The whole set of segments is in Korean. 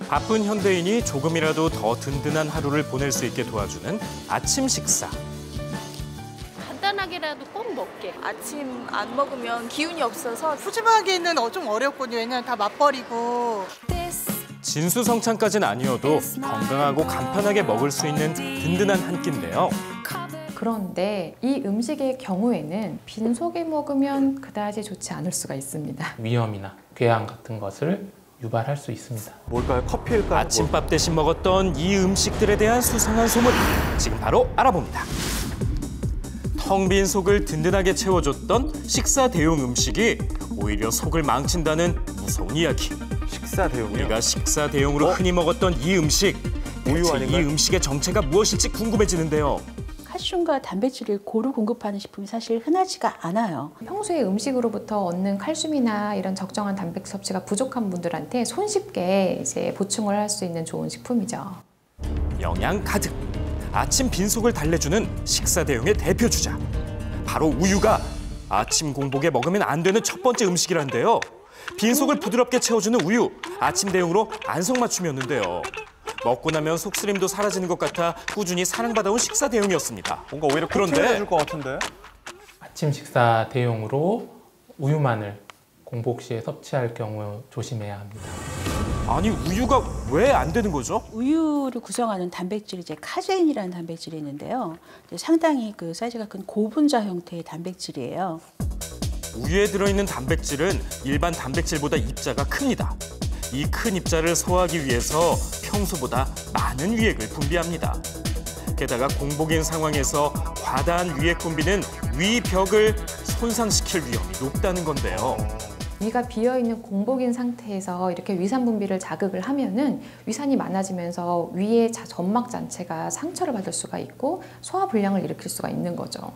바쁜 현대인이 조금이라도 더 든든한 하루를 보낼 수 있게 도와주는 아침 식사. 간단하게라도 꼭 먹게. 아침 안 먹으면 기운이 없어서 푸짐하기는 좀 어렵거든요. 왜냐면 다 맛버리고. 진수성찬까지는 아니어도 건강하고 간편하게 먹을 수 있는 든든한 한 끼인데요. 그런데 이 음식의 경우에는 빈속에 먹으면 그다지 좋지 않을 수가 있습니다. 위염이나 궤양 같은 것을 유발할 수 있습니다. 뭘까요? 커피일까요? 아침밥 대신 먹었던 이 음식들에 대한 수상한 소문, 지금 바로 알아봅니다. 텅 빈 속을 든든하게 채워줬던 식사 대용 음식이 오히려 속을 망친다는 무서운 이야기. 식사 대용이요? 우리가 식사 대용으로 흔히 먹었던 이 음식, 우유 대체 이 아닌가요? 음식의 정체가 무엇일지 궁금해지는데요. 칼슘과 단백질을 고루 공급하는 식품이 사실 흔하지가 않아요. 평소에 음식으로부터 얻는 칼슘이나 이런 적정한 단백 섭취가 부족한 분들한테 손쉽게 이제 보충을 할 수 있는 좋은 식품이죠. 영양 가득, 아침 빈속을 달래주는 식사 대용의 대표 주자. 바로 우유가 아침 공복에 먹으면 안 되는 첫 번째 음식이란데요. 빈속을 부드럽게 채워주는 우유, 아침 대용으로 안성맞춤이었는데요. 먹고 나면 속쓰림도 사라지는 것 같아 꾸준히 사랑받아온 식사 대용이었습니다. 뭔가 오히려 코팅해줄 것 같은데? 아침 식사 대용으로 우유만을 공복 시에 섭취할 경우 조심해야 합니다. 아니 우유가 왜 안 되는 거죠? 우유를 구성하는 단백질이 이제 카제인이라는 단백질이 있는데요. 상당히 그 사이즈가 큰 고분자 형태의 단백질이에요. 우유에 들어있는 단백질은 일반 단백질보다 입자가 큽니다. 이 큰 입자를 소화하기 위해서 평소보다 많은 위액을 분비합니다. 게다가 공복인 상황에서 과다한 위액 분비는 위벽을 손상시킬 위험이 높다는 건데요. 위가 비어있는 공복인 상태에서 이렇게 위산 분비를 자극을 하면은 위산이 많아지면서 위의 점막 자체가 상처를 받을 수가 있고 소화 불량을 일으킬 수가 있는 거죠.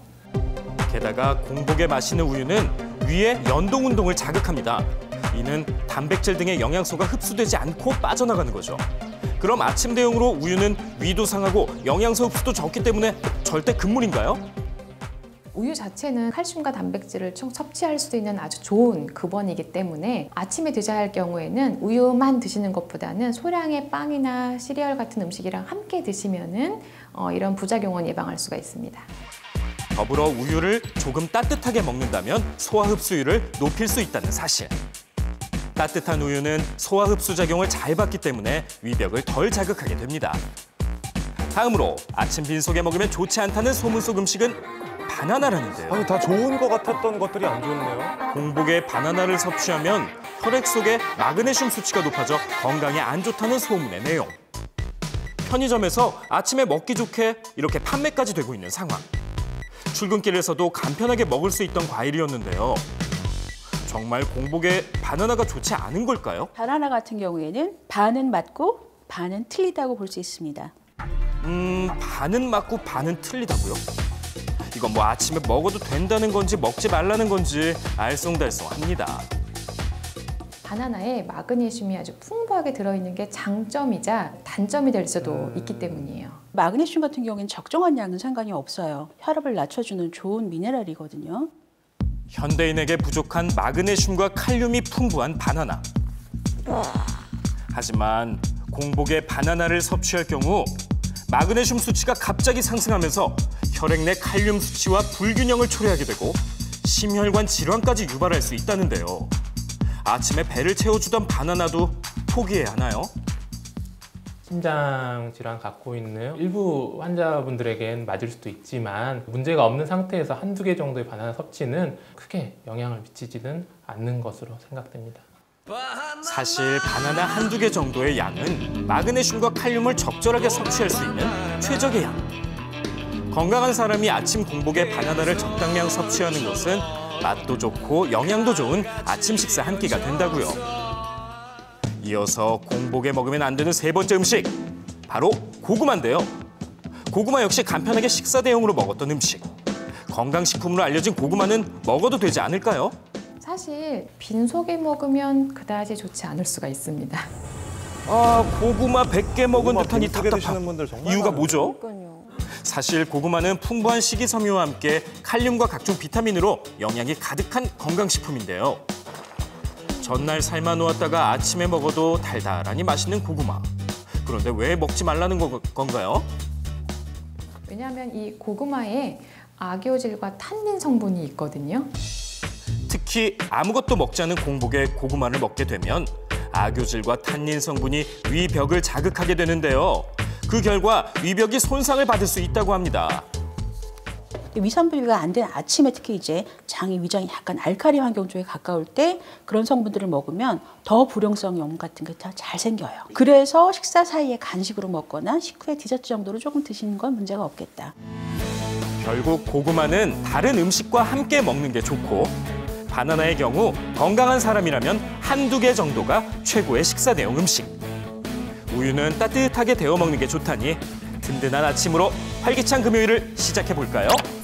게다가 공복에 마시는 우유는 위의 연동 운동을 자극합니다. 이는 단백질 등의 영양소가 흡수되지 않고 빠져나가는 거죠. 그럼 아침 대용으로 우유는 위도 상하고 영양소 흡수도 적기 때문에 절대 금물인가요? 우유 자체는 칼슘과 단백질을 섭취할 수 있는 아주 좋은 급원이기 때문에 아침에 드셔야 할 경우에는 우유만 드시는 것보다는 소량의 빵이나 시리얼 같은 음식이랑 함께 드시면은 이런 부작용은 예방할 수가 있습니다. 더불어 우유를 조금 따뜻하게 먹는다면 소화 흡수율을 높일 수 있다는 사실. 따뜻한 우유는 소화 흡수 작용을 잘 받기 때문에 위벽을 덜 자극하게 됩니다. 다음으로 아침 빈속에 먹으면 좋지 않다는 소문 속 음식은 바나나라는데요. 아니 다 좋은 것 같았던 것들이 안 좋네요. 공복에 바나나를 섭취하면 혈액 속의 마그네슘 수치가 높아져 건강에 안 좋다는 소문의 내용. 편의점에서 아침에 먹기 좋게 이렇게 판매까지 되고 있는 상황. 출근길에서도 간편하게 먹을 수 있던 과일이었는데요. 정말 공복에 바나나가 좋지 않은 걸까요? 바나나 같은 경우에는 반은 맞고 반은 틀리다고 볼 수 있습니다. 반은 맞고 반은 틀리다고요? 이건 뭐 아침에 먹어도 된다는 건지 먹지 말라는 건지 알쏭달쏭합니다. 바나나에 마그네슘이 아주 풍부하게 들어있는 게 장점이자 단점이 될 수도 있기 때문이에요. 마그네슘 같은 경우에는 적정한 양은 상관이 없어요. 혈압을 낮춰주는 좋은 미네랄이거든요. 현대인에게 부족한 마그네슘과 칼륨이 풍부한 바나나. 하지만 공복에 바나나를 섭취할 경우 마그네슘 수치가 갑자기 상승하면서 혈액 내 칼륨 수치와 불균형을 초래하게 되고 심혈관 질환까지 유발할 수 있다는데요. 아침에 배를 채워주던 바나나도 포기해야 하나요? 심장 질환 갖고 있는 일부 환자분들에겐 맞을 수도 있지만 문제가 없는 상태에서 한두 개 정도의 바나나 섭취는 크게 영향을 미치지는 않는 것으로 생각됩니다. 사실 바나나 한두 개 정도의 양은 마그네슘과 칼륨을 적절하게 섭취할 수 있는 최적의 양. 건강한 사람이 아침 공복에 바나나를 적당량 섭취하는 것은 맛도 좋고 영양도 좋은 아침 식사 한 끼가 된다고요. 이어서 공복에 먹으면 안 되는 세 번째 음식, 바로 고구마인데요. 고구마 역시 간편하게 식사 대용으로 먹었던 음식. 건강식품으로 알려진 고구마는 먹어도 되지 않을까요? 사실 빈속에 먹으면 그다지 좋지 않을 수가 있습니다. 아, 고구마 100개 먹은 듯한 이 빈속에 답답함. 드시는 분들 정말 이유가 많아요. 뭐죠? 그러니까요. 사실 고구마는 풍부한 식이섬유와 함께 칼륨과 각종 비타민으로 영양이 가득한 건강식품인데요. 전날 삶아 놓았다가 아침에 먹어도 달달하니 맛있는 고구마. 그런데 왜 먹지 말라는 건가요? 왜냐하면 이 고구마에 악효질과 탄닌 성분이 있거든요. 특히 아무것도 먹지 않은 공복에 고구마를 먹게 되면 악효질과 탄닌 성분이 위벽을 자극하게 되는데요. 그 결과 위벽이 손상을 받을 수 있다고 합니다. 위산 분비가 안 된 아침에 특히 이제 장이 위장이 약간 알칼리 환경 쪽에 가까울 때 그런 성분들을 먹으면 더 불용성 염 같은 게 더 잘 생겨요. 그래서 식사 사이에 간식으로 먹거나 식후에 디저트 정도로 조금 드시는 건 문제가 없겠다. 결국 고구마는 다른 음식과 함께 먹는 게 좋고 바나나의 경우 건강한 사람이라면 한두 개 정도가 최고의 식사 대용 음식. 우유는 따뜻하게 데워 먹는 게 좋다니 든든한 아침으로 활기찬 금요일을 시작해 볼까요?